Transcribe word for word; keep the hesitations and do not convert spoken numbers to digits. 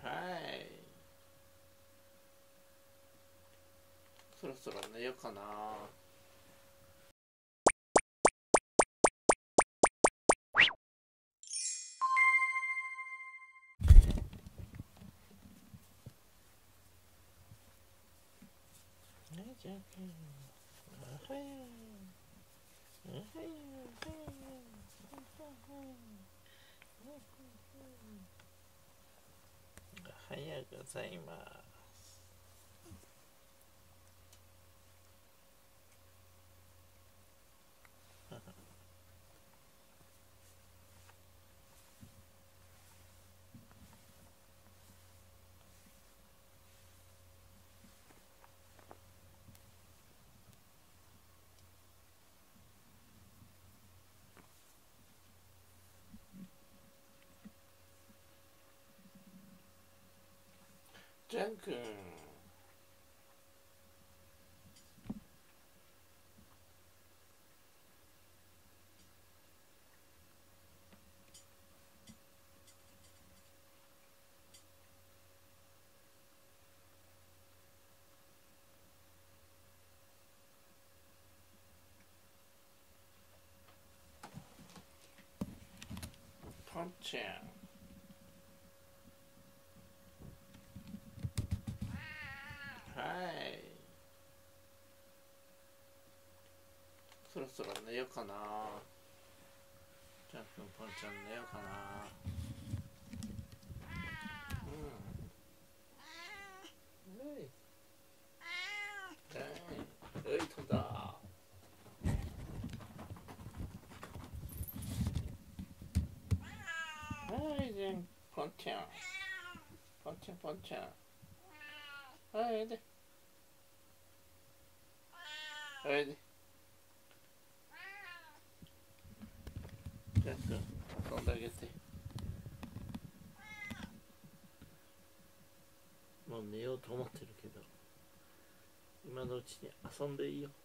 はい。そろそろ寝ようかな。じゃあ、おはよう。おはよう。おはようございます。ジャン君。ポンちゃん。はい。そろそろ寝ようかな。ジャン君、ポンちゃん寝ようかな。うん。はい。はい。はい、飛んだ。はい、じゃん、ポンちゃん。ポンちゃん、ポンちゃん。はい、で。はい、で。ジャン君、遊んであげて。もう寝ようと思ってるけど、今のうちに遊んでいいよ。